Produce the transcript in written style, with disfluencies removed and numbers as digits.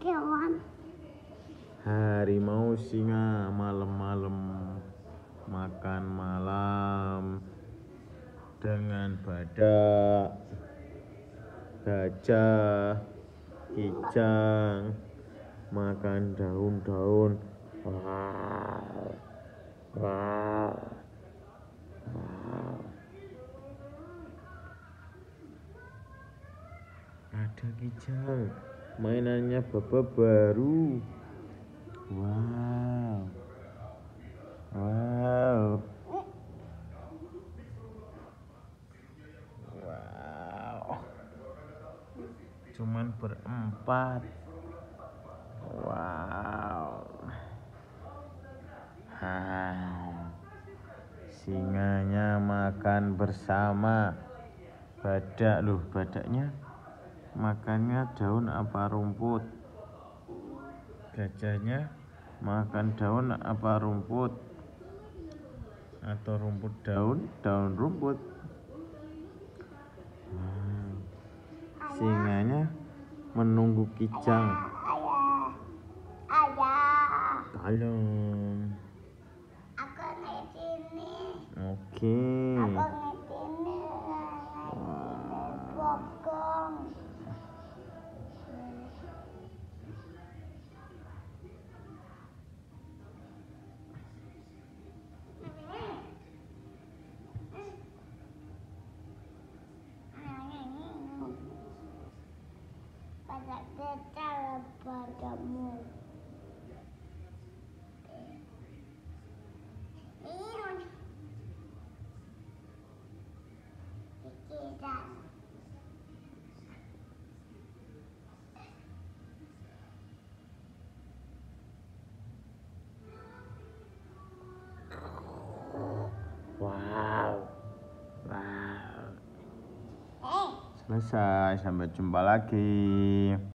Hewan. Harimau singa malam-malam makan malam dengan badak. Gajah kijang makan daun-daun. Wow. Wow. Wow. Ada kijang, mainannya Baba baru. Wow. Wow. Wow. Cuman berempat. Wow. Singanya makan bersama. Badaknya makannya daun apa rumput? Gajahnya makan daun apa rumput? Atau rumput daun rumput? Singanya menunggu kijang. Ayah. Kalem. Aku di sini. Oke. Aku di sini. Bokong. Pada getar padamu. Pikiran. Wow. Selesai, sampai jumpa lagi.